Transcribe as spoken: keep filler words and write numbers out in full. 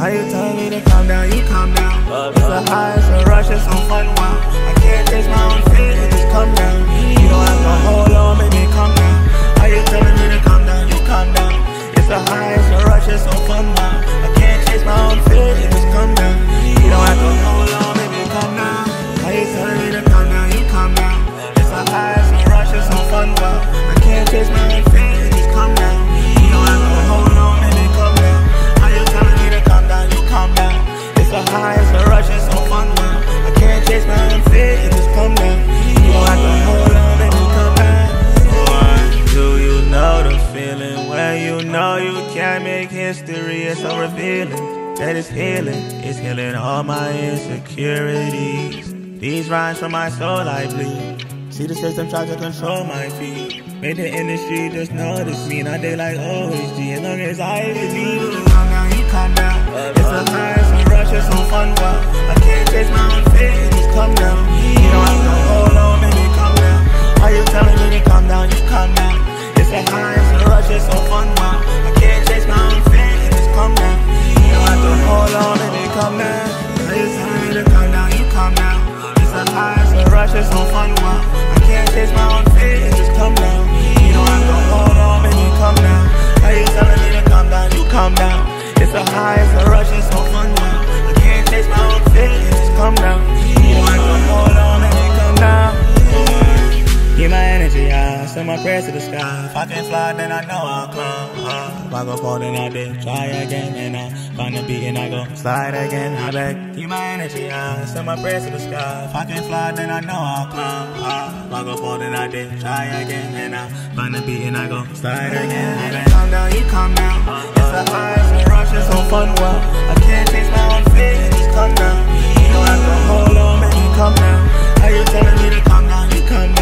How you telling me to calm down, you calm down. It's a high, it's a rush, it's so fun, wow. I can't taste my own feelings, just come down. You don't have to hold on, baby, calm down. How you telling me to calm down, you calm down. It's a high, it's a rush, it's so fun, wow. I can't chase my own feelings, just come down. You don't have to hold on, baby, calm down. How you telling me to calm down, you calm down. It's a high, it's a rush, it's so fun, wow. I can't chase my own feelings, just come down. You don't have to hold on, baby, calm down. How you telling me to calm down, you calm down. It's a high, it's a rush, it's so fun, wow. I can't chase my own feelings, just come down. You don't have to hold on, baby, calm down. Do you know the feeling where you know you can't make history? It's so revealing that it's healing. It's healing all my insecurities. These rhymes from my soul I bleed. See the system try to control my feet. Made the industry just notice me. Now they like, oh, H G, as long as I believe. You calm down, you calm down. It's a high, it's a rush, it's so fun, wow. I can't chase my own feelings, just come down. You don't have to hold on, baby, calm down. How you telling me to calm down, you calm down. It's a high, it's a rush, it's so fun, wow. I can't chase my own feelings, just come down. You don't have to hold on, baby, calm down. How you telling me to calm down, you calm down. It's a high, it's a rush, it's so fun, wow. I can't chase my own feelings, just come down. You don't have to hold on, baby, calm down. How you telling me to calm down, you calm down. It's a high, it's a rush, it's so fun, wow. I can't chase my own feelings, just come down. You don't have to hold on, baby, calm down. Keep my energy high, send my prayers to the sky. If I can fly, then I know I'll climb. Uh, if I go fall, then I did try again. And I find the beat and I go slide again. I beg, keep my energy high, send my prayers to the sky. If I can fly, then I know I'll climb. Uh, if I go fall, then I did try again. And I find the beat and I go slide again. I beg, calm down, you calm down. It's a high, it's a rush, it's so fun, wow. I can't chase my own feelings, just come down. You don't have to hold on, baby, calm down. How you telling me to calm down, you calm down.